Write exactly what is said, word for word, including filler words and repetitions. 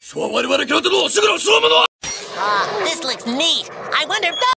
我々キャラテのおしぐらしょうものは Ah, this looks neat. I wonder if